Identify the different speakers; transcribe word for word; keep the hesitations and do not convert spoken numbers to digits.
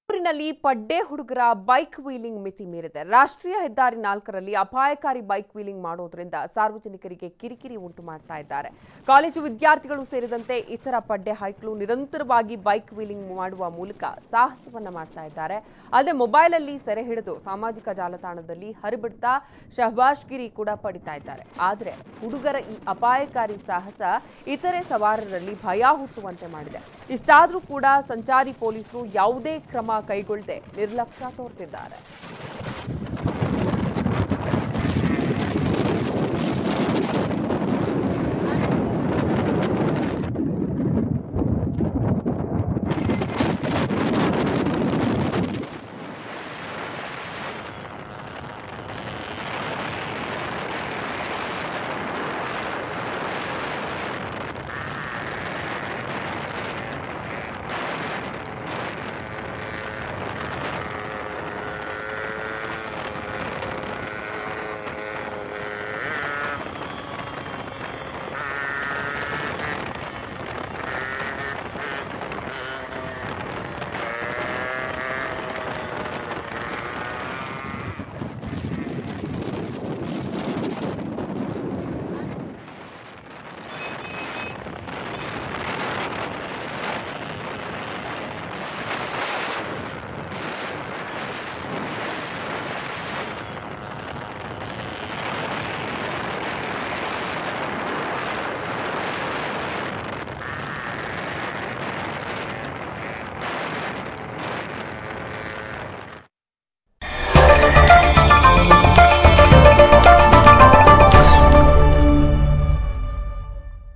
Speaker 1: ಊರಿನಲ್ಲಿ ಪಡ್ಡೆ ಹುಡುಗರ bike wheeling ಮಿತಿ ಮೀರಿದೆ. ರಾಷ್ಟ್ರೀಯ ಹೆದ್ದಾರಿ ನಾಲ್ಕರಲ್ಲಿ ಅಪಾಯಕಾರಿ ಬೈಕ್ ವೀಲಿಂಗ್ ಮಾಡೋದ್ರಿಂದ ಸಾರ್ವಜನಿಕರಿಗೆ ಕಿರಿಕಿರಿ ಉಂಟು ಮಾಡ್ತಾ ಇದ್ದಾರೆ. ಕಾಲೇಜು ವಿದ್ಯಾರ್ಥಿಗಳು ಸೇರಿದಂತೆ ಇತರ ಪಡ್ಡೆ ಹೈಕ್ಳು ನಿರಂತರವಾಗಿ ಬೈಕ್ ವೀಲಿಂಗ್ ಮಾಡುವ ಮೂಲಕ ಸಾಹಸವನ್ನ ಮಾಡ್ತಾ ಇದ್ದಾರೆ. ಅಲ್ಲದೆ ಮೊಬೈಲ್ ಅಲ್ಲಿ ಸೆರೆ ಹಿಡಿದು ಸಾಮಾಜಿಕ ಜಾಲತಾಣದಲ್ಲಿ ಹರಿಬಿಡ್ತಾ ಶಹಬಾಷ್ಗಿರಿ ಕೂಡ ಪಡಿತಾ ಇದ್ದಾರೆ. ಆದರೆ ಹುಡುಗರ ಈ ಅಪಾಯಕಾರಿ ಸಾಹಸ ಇತರೆ ಸವಾರರಲ್ಲಿ ಭಯ ಹುಟ್ಟುವಂತೆ ಮಾಡಿದೆ. ಇಷ್ಟಾದರೂ ಕೂಡ ಸಂಚಾರಿ ಪೊಲೀಸರು ಯಾವುದೇ ಕ್ರಮ ಕೈಗೊಳ್ಳದೆ ನಿರ್ಲಕ್ಷ್ಯ ತೋರುತ್ತಿದ್ದಾರೆ.